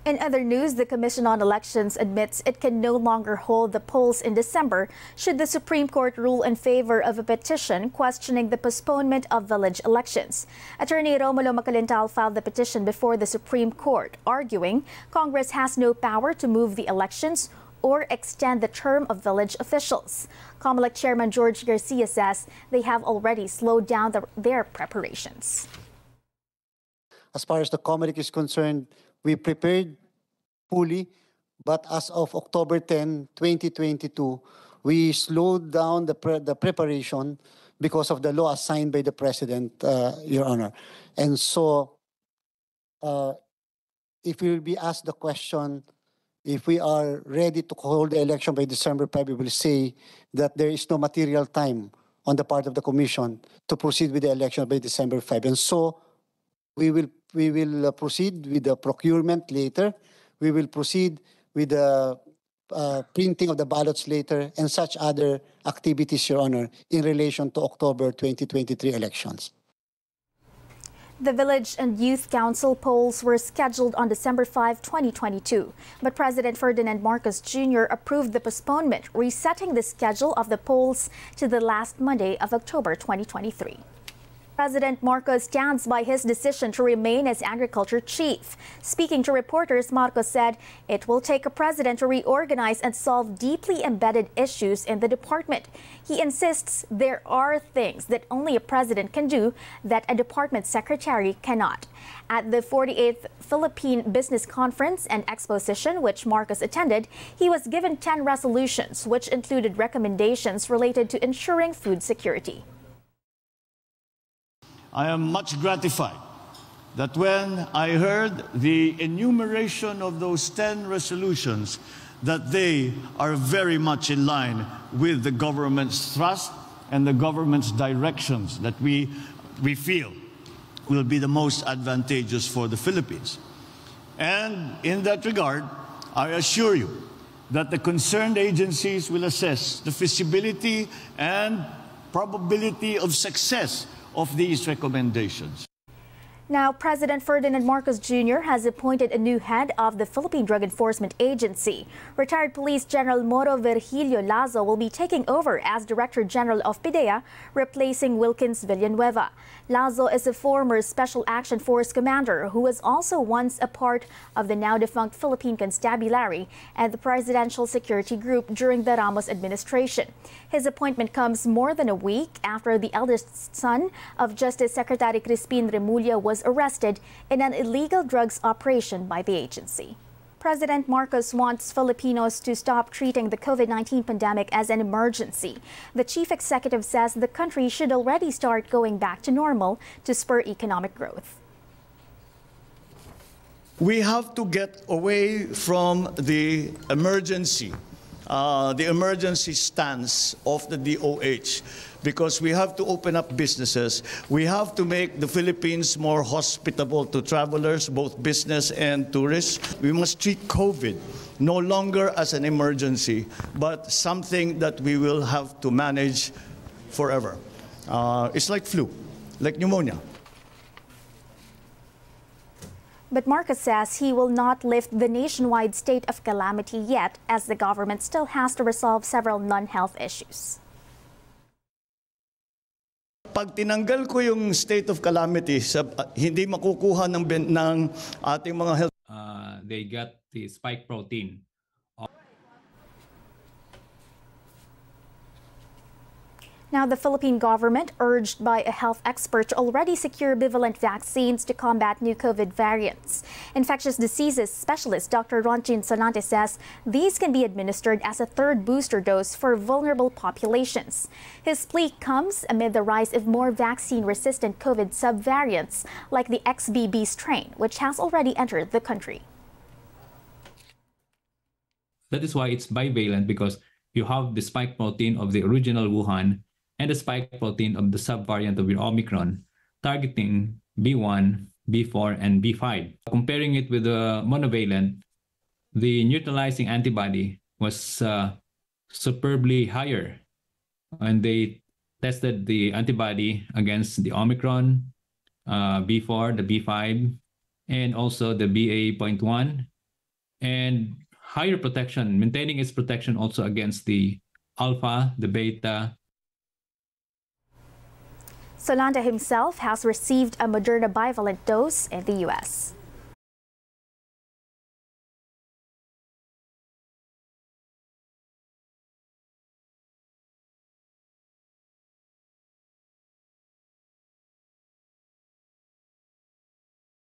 In other news, the Commission on Elections admits it can no longer hold the polls in December should the Supreme Court rule in favor of a petition questioning the postponement of village elections. Attorney Romulo Macalintal filed the petition before the Supreme Court, arguing Congress has no power to move the elections or extend the term of village officials. COMELEC Chairman George Garcia says they have already slowed down their preparations. As far as the COMELEC is concerned, we prepared fully, but as of October 10, 2022, we slowed down the preparation because of the law assigned by the President, Your Honor. And so, if we will be asked the question, if we are ready to hold the election by December 5, we will say that there is no material time on the part of the Commission to proceed with the election by December 5. And so, we will proceed with the procurement later. We will proceed with the printing of the ballots later and such other activities, Your Honor, in relation to October 2023 elections. The Village and Youth Council polls were scheduled on December 5, 2022, but President Ferdinand Marcos Jr. approved the postponement, resetting the schedule of the polls to the last Monday of October 2023. President Marcos stands by his decision to remain as agriculture chief. Speaking to reporters, Marcos said it will take a president to reorganize and solve deeply embedded issues in the department. He insists there are things that only a president can do that a department secretary cannot. At the 48th Philippine Business Conference and Exposition, which Marcos attended, he was given 10 resolutions, which included recommendations related to ensuring food security. I am much gratified that when I heard the enumeration of those 10 resolutions, that they are very much in line with the government's thrust and the government's directions that we feel will be the most advantageous for the Philippines. And in that regard, I assure you that the concerned agencies will assess the feasibility and probability of success of these recommendations. Now, President Ferdinand Marcos Jr. has appointed a new head of the Philippine Drug Enforcement Agency. Retired Police General Moro Virgilio Lazo will be taking over as Director General of PIDEA, replacing Wilkins Villanueva. Lazo is a former Special Action Force commander who was also once a part of the now-defunct Philippine Constabulary and the Presidential Security Group during the Ramos administration. His appointment comes more than a week after the eldest son of Justice Secretary Crispin Remulla was arrested in an illegal drugs operation by the agency. President Marcos wants Filipinos to stop treating the COVID-19 pandemic as an emergency. The chief executive says the country should already start going back to normal to spur economic growth. We have to get away from the emergency stance of the DOH, because we have to open up businesses. We have to make the Philippines more hospitable to travelers, both business and tourists. We must treat COVID no longer as an emergency, but something that we will have to manage forever. It's like flu, like pneumonia. But Marcos says he will not lift the nationwide state of calamity yet, as the government still has to resolve several non-health issues. Pag tinanggal ko yung state of calamity, hindi makukuha ng ating mga health. They got the spike protein. Now, the Philippine government, urged by a health expert, to already secure bivalent vaccines to combat new COVID variants. Infectious diseases specialist Dr. Ronchin Sanante says these can be administered as a third booster dose for vulnerable populations. His plea comes amid the rise of more vaccine-resistant COVID subvariants like the XBB strain, which has already entered the country. That is why it's bivalent, because you have the spike protein of the original Wuhan and the spike protein of the subvariant of your Omicron, targeting B1, B4, and B5. Comparing it with the monovalent, the neutralizing antibody was superbly higher when they tested the antibody against the Omicron, B4, the B5, and also the BA.1 and higher protection, maintaining its protection also against the alpha, the beta. Solanda himself has received a Moderna bivalent dose in the U.S.